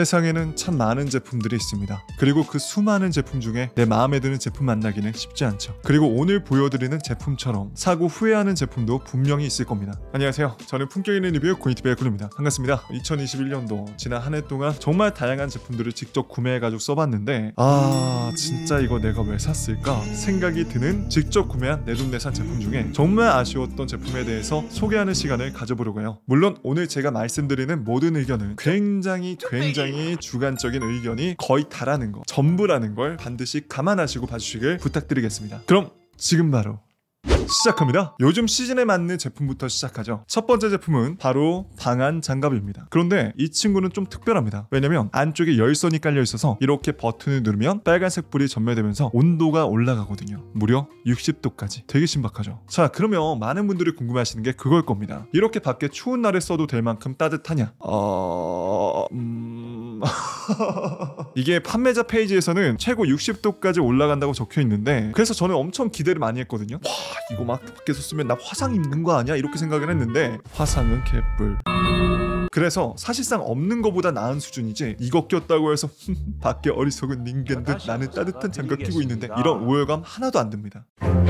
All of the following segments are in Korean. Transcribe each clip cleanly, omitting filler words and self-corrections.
세상에는 참 많은 제품들이 있습니다. 그리고 그 수많은 제품 중에 내 마음에 드는 제품 만나기는 쉽지 않죠. 그리고 오늘 보여드리는 제품처럼 사고 후회하는 제품도 분명히 있을 겁니다. 안녕하세요. 저는 품격 있는 리뷰 고니티비의 군입니다. 반갑습니다. 2021년도 지난 한 해 동안 정말 다양한 제품들을 직접 구매해가지고 써봤는데 진짜 이거 내가 왜 샀을까 생각이 드는 직접 구매한 내돈내산 제품 중에 정말 아쉬웠던 제품에 대해서 소개하는 시간을 가져보려고 해요. 물론 오늘 제가 말씀드리는 모든 의견은 굉장히 주관적인 의견이 거의 다라는 거, 전부라는 걸 반드시 감안하시고 봐주시길 부탁드리겠습니다. 그럼 지금 바로 시작합니다. 요즘 시즌에 맞는 제품부터 시작하죠. 첫 번째 제품은 바로 방한 장갑입니다. 그런데 이 친구는 좀 특별합니다. 왜냐면 안쪽에 열선이 깔려 있어서 이렇게 버튼을 누르면 빨간색 불이 전매되면서 온도가 올라가거든요. 무려 60도까지. 되게 신박하죠. 자, 그러면 많은 분들이 궁금해하시는 게 그걸 겁니다. 이렇게 밖에 추운 날에 써도 될 만큼 따뜻하냐? 이게 판매자 페이지에서는 최고 60도까지 올라간다고 적혀 있는데, 그래서 저는 엄청 기대를 많이 했거든요. 와, 이거 막 밖에서 쓰면 나 화상 입는 거 아니야? 이렇게 생각을 했는데 화상은 개뿔. 그래서 사실상 없는 거보다 나은 수준이지, 이거 꼈다고 해서 밖에 어리석은 닌겐들 나는 따뜻한 장갑 끼고 있는데, 이런 오열감 하나도 안 듭니다.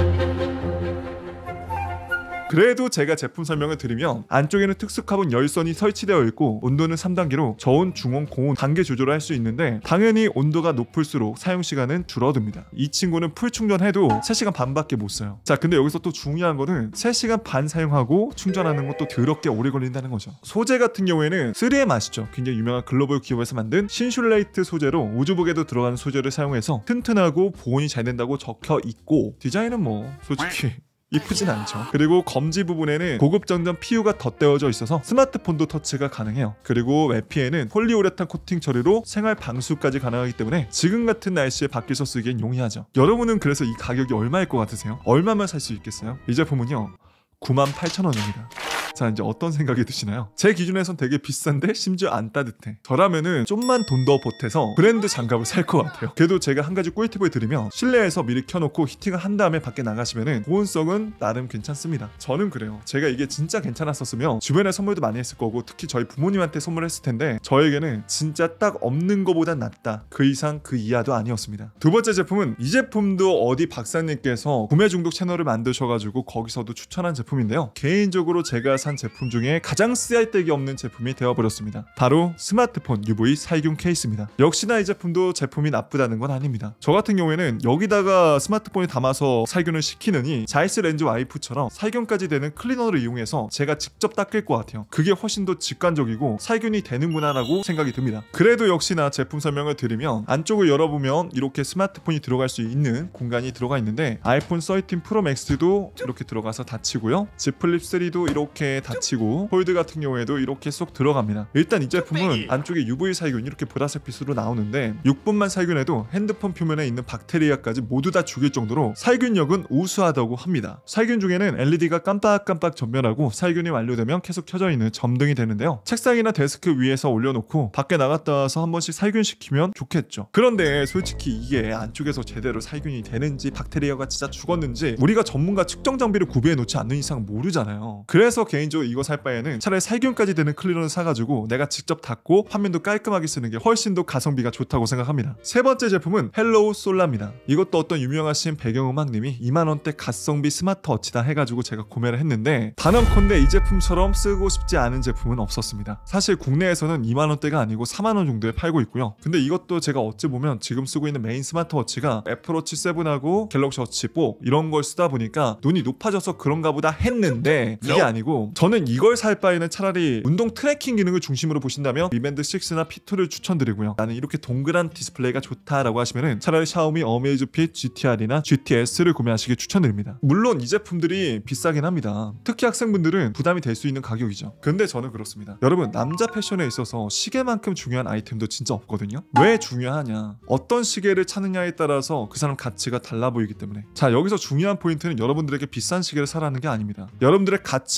그래도 제가 제품 설명을 드리면 안쪽에는 특수카본 열선이 설치되어 있고 온도는 3단계로 저온, 중온, 고온 단계 조절을 할 수 있는데, 당연히 온도가 높을수록 사용시간은 줄어듭니다. 이 친구는 풀 충전해도 3시간 반밖에 못 써요. 자, 근데 여기서 또 중요한 거는 3시간 반 사용하고 충전하는 것도 더럽게 오래 걸린다는 거죠. 소재 같은 경우에는 3M 아시죠? 굉장히 유명한 글로벌 기업에서 만든 신슐레이트 소재로 우주복에도 들어가는 소재를 사용해서 튼튼하고 보온이 잘 된다고 적혀 있고, 디자인은 뭐 솔직히 이쁘진 않죠. 그리고 검지 부분에는 고급 정전 PU가 덧대어져 있어서 스마트폰도 터치가 가능해요. 그리고 외피에는 폴리우레탄 코팅 처리로 생활 방수까지 가능하기 때문에 지금 같은 날씨에 밖에서 쓰기엔 용이하죠. 여러분은 그래서 이 가격이 얼마일 것 같으세요? 얼마면 살 수 있겠어요? 이 제품은요 98,000원입니다. 자, 이제 어떤 생각이 드시나요? 제 기준에선 되게 비싼데 심지어 안 따뜻해. 저라면은 좀만 돈 더 보태서 브랜드 장갑을 살 것 같아요. 그래도 제가 한 가지 꿀팁을 드리면, 실내에서 미리 켜놓고 히팅을 한 다음에 밖에 나가시면은 보온성은 나름 괜찮습니다. 저는 그래요. 제가 이게 진짜 괜찮았었으면 주변에 선물도 많이 했을 거고, 특히 저희 부모님한테 선물했을 텐데 저에게는 진짜 딱 없는 거보단 낫다. 그 이상 그 이하도 아니었습니다. 두 번째 제품은, 이 제품도 어디 박사님께서 구매 중독 채널을 만드셔가지고 거기서도 추천한 제품인데요, 개인적으로 제가 산 제품 중에 가장 쓰잘데기 없는 제품이 되어버렸습니다. 바로 스마트폰 UV 살균 케이스입니다. 역시나 이 제품도 제품이 나쁘다는 건 아닙니다. 저 같은 경우에는 여기다가 스마트폰에 담아서 살균을 시키느니 자이스 렌즈 와이프처럼 살균까지 되는 클리너를 이용해서 제가 직접 닦을 것 같아요. 그게 훨씬 더 직관적이고 살균이 되는구나 라고 생각이 듭니다. 그래도 역시나 제품 설명을 드리면, 안쪽을 열어보면 이렇게 스마트폰이 들어갈 수 있는 공간이 들어가 있는데, 아이폰 13 프로 맥스도 이렇게 들어가서 닫히고요, Z 플립 3도 이렇게 닫히고, 폴드 같은 경우에도 이렇게 쏙 들어갑니다. 일단 이 제품은 안쪽에 UV 살균 이렇게 보라색 빛으로 나오는데 6분만 살균해도 핸드폰 표면에 있는 박테리아까지 모두 다 죽일 정도로 살균력은 우수하다고 합니다. 살균 중에는 LED가 깜빡깜빡 전면하고 살균이 완료되면 계속 켜져 있는 점등이 되는데요, 책상이나 데스크 위에서 올려놓고 밖에 나갔다 와서 한 번씩 살균시키면 좋겠죠. 그런데 솔직히 이게 안쪽에서 제대로 살균이 되는지 박테리아가 진짜 죽었는지 우리가 전문가 측정 장비를 구비해 놓지 않는 이상 모르잖아요. 그래서 개인적으로 이거 살 바에는 차라리 살균까지 되는 클리너를 사가지고 내가 직접 닦고 화면도 깔끔하게 쓰는 게 훨씬 더 가성비가 좋다고 생각합니다. 세 번째 제품은 헬로우 솔라입니다. 이것도 어떤 유명하신 배경음악님이 2만원대 가성비 스마트워치다 해가지고 제가 구매를 했는데, 단언컨대 이 제품처럼 쓰고 싶지 않은 제품은 없었습니다. 사실 국내에서는 2만원대가 아니고 4만원 정도에 팔고 있고요. 근데 이것도 제가 어찌 보면 지금 쓰고 있는 메인 스마트워치가 애플워치 7하고 갤럭시 워치 4 이런 걸 쓰다 보니까 눈이 높아져서 그런가 보다 했는데, 이게 아니고 저는 이걸 살 바에는 차라리 운동 트래킹 기능을 중심으로 보신다면 미밴드 6나 P2를 추천드리고요, 나는 이렇게 동그란 디스플레이가 좋다라고 하시면은 차라리 샤오미 어메이즈핏 GTR이나 GTS를 구매하시길 추천드립니다. 물론 이 제품들이 비싸긴 합니다. 특히 학생분들은 부담이 될 수 있는 가격이죠. 근데 저는 그렇습니다. 여러분, 남자 패션에 있어서 시계만큼 중요한 아이템도 진짜 없거든요. 왜 중요하냐? 어떤 시계를 찾느냐에 따라서 그 사람 가치가 달라 보이기 때문에. 자, 여기서 중요한 포인트는 여러분들에게 비싼 시계를 사라는 게 아닙니다. 여러분들의 가치만큼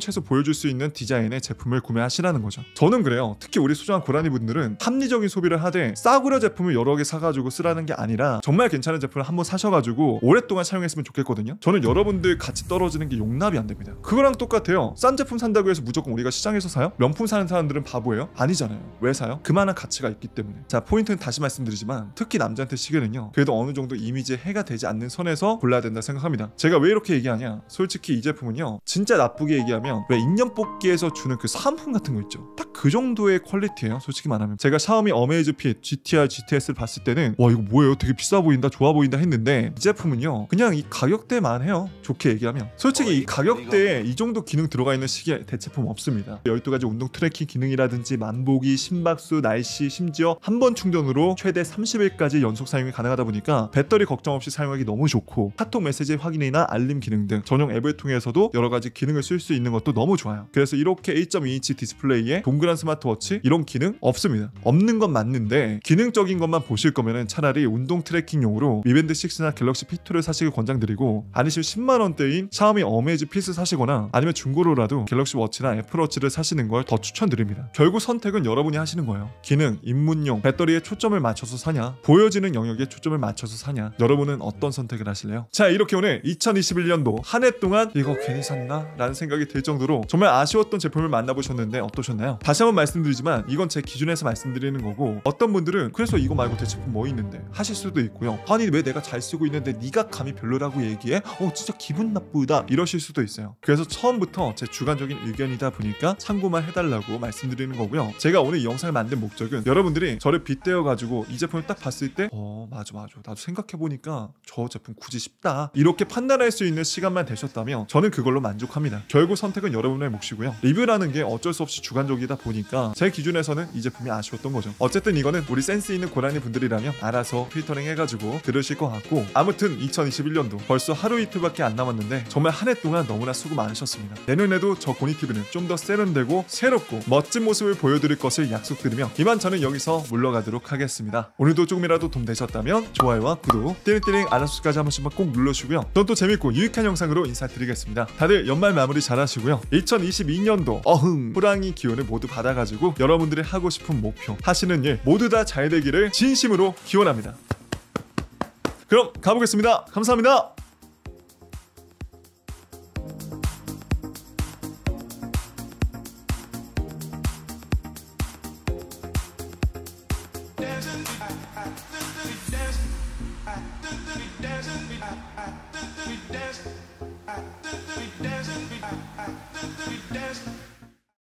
최소 보여줄 수 있는 디자인의 제품을 구매하시라는 거죠. 저는 그래요. 특히 우리 소중한 고라니 분들은 합리적인 소비를 하되 싸구려 제품을 여러 개 사가지고 쓰라는 게 아니라 정말 괜찮은 제품을 한번 사셔가지고 오랫동안 사용했으면 좋겠거든요. 저는 여러분들 같이 떨어지는 게 용납이 안 됩니다. 그거랑 똑같아요. 싼 제품 산다고 해서 무조건 우리가 시장에서 사요? 명품 사는 사람들은 바보예요? 아니잖아요. 왜 사요? 그만한 가치가 있기 때문에. 자, 포인트는 다시 말씀드리지만 특히 남자한테 시계는요, 그래도 어느 정도 이미지에 해가 되지 않는 선에서 골라야 된다 생각합니다. 제가 왜 이렇게 얘기하냐, 솔직히 이 제품은요, 진짜 나쁘게 얘기하면 왜 인년 뽑기에서 주는 그 사은품 같은 거 있죠, 딱 그 정도의 퀄리티예요. 솔직히 말하면 제가 샤오미 어메이즈핏 GTR, GTS를 봤을 때는 와 이거 뭐예요? 되게 비싸 보인다, 좋아 보인다 했는데 이 제품은요 그냥 이 가격대만 해요. 좋게 얘기하면 솔직히 이 가격대에 이 정도 기능 들어가 있는 시계 대체품 없습니다. 12가지 운동 트래킹 기능이라든지 만보기, 심박수, 날씨, 심지어 한 번 충전으로 최대 30일까지 연속 사용이 가능하다 보니까 배터리 걱정 없이 사용하기 너무 좋고, 카톡 메시지 확인이나 알림 기능 등 전용 앱을 통해서도 여러 가지 기능을 쓸 수 있는 것도 너무 좋아요. 그래서 이렇게 1.2인치 디스플레이에 동그란 스마트워치 이런 기능 없습니다. 없는 건 맞는데 기능적인 것만 보실 거면은 차라리 운동 트래킹용으로 Mi Band 6나 갤럭시 P2를 사시길 권장드리고, 아니시면 10만 원대인 샤오미 어메이즈핏을 사시거나 아니면 중고로라도 갤럭시 워치나 애플워치를 사시는 걸 더 추천드립니다. 결국 선택은 여러분이 하시는 거예요. 기능, 입문용, 배터리에 초점을 맞춰서 사냐, 보여지는 영역에 초점을 맞춰서 사냐, 여러분은 어떤 선택을 하실래요? 자, 이렇게 오늘 2021년도 한 해 동안 이거 괜히 샀나? 라는 생각이 들 정도로 정말 아쉬웠던 제품을 만나보셨는데 어떠셨나요? 다시 한번 말씀드리지만 이건 제 기준에서 말씀드리는 거고, 어떤 분들은 그래서 이거 말고 대체품 뭐 있는데 하실 수도 있고요. 아니 왜 내가 잘 쓰고 있는데 네가 감히 별로라고 얘기해? 진짜 기분 나쁘다 이러실 수도 있어요. 그래서 처음부터 제 주관적인 의견이다 보니까 참고만 해달라고 말씀드리는 거고요. 제가 오늘 이 영상을 만든 목적은 여러분들이 저를 빗대어 가지고 이 제품을 딱 봤을 때 맞아 나도 생각해보니까 저 제품 굳이 싶다 이렇게 판단할 수 있는 시간만 되셨다면 저는 그걸로 만족합니다. 결국 선택은 여러분의 몫이고요. 리뷰라는 게 어쩔 수 없이 주관적이다 보니까 제 기준에서는 이 제품이 아쉬웠던 거죠. 어쨌든 이거는 우리 센스 있는 고라니 분들이라면 알아서 필터링 해가지고 들으실 것 같고, 아무튼 2021년도 벌써 하루 이틀밖에 안 남았는데 정말 한 해 동안 너무나 수고 많으셨습니다. 내년에도 저 고니TV는 좀 더 세련되고 새롭고 멋진 모습을 보여드릴 것을 약속드리며 이만 저는 여기서 물러가도록 하겠습니다. 오늘도 조금이라도 도움 되셨다면 좋아요와 구독, 띠링띠링 알람 설정까지 한 번씩만 꼭 눌러주시고요. 전 또 재밌고 유익한 영상으로 인사드리겠습니다. 다들 연말 마무리 잘 하시고요. 2022년도 호랑이 기운을 모두 받아가지고 여러분들이 하고 싶은 목표, 하시는 일 모두 다 잘 되기를 진심으로 기원합니다. 그럼 가보겠습니다. 감사합니다. We dance.